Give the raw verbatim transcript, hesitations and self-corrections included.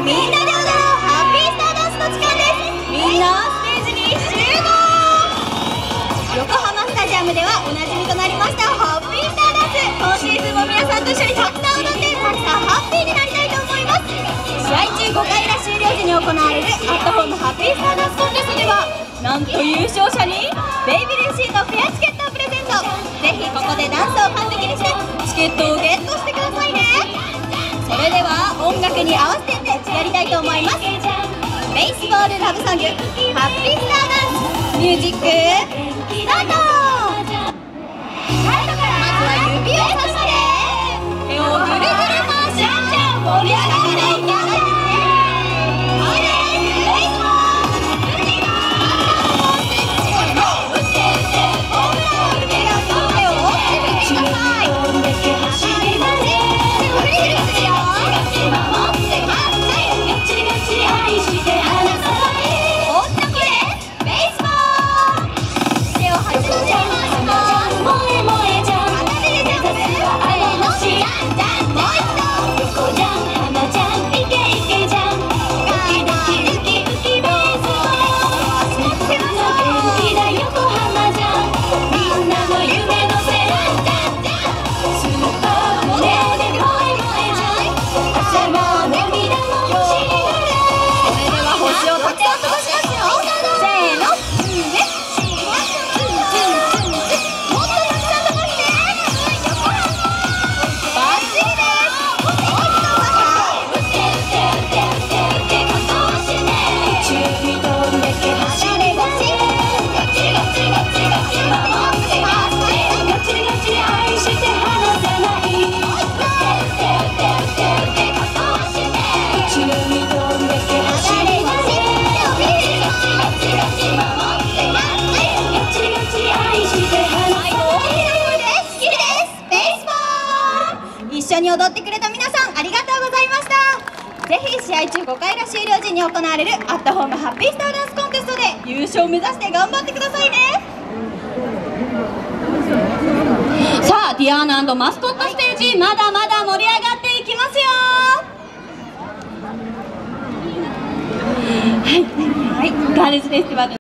みんなで踊ろうハッピースターダンスの時間です。みんなステージに集合。横浜スタジアムではおなじみとなりましたハッピースターダンス、今シーズンも皆さんと一緒にたくさん踊ってたくさんハッピーになりたいと思います。試合中ごかい裏終了時に行われるアットホームハッピースターダンスコンテストでは、なんと優勝者にベイビーレシートペアチケットをプレゼント。ぜひここでダンスを完璧にしてチケットをゲットしてくださいね。それでは音楽に合わせてやりたいと思います。ベースボールラブソングハッピースターダンス、ミュージックスタート。まずは指をさして手をぐるぐる回し盛り上がっていきましょう。一緒に踊ってくれた皆さんありがとうございました。ぜひ試合中ごかい裏終了時に行われるアットホームハッピースターダンスコンテストで優勝を目指して頑張ってくださいね。さあディアーナ&マスコットステージ、まだまだ盛り上がっていきますよ。はい、はい、ガールズフェスティバル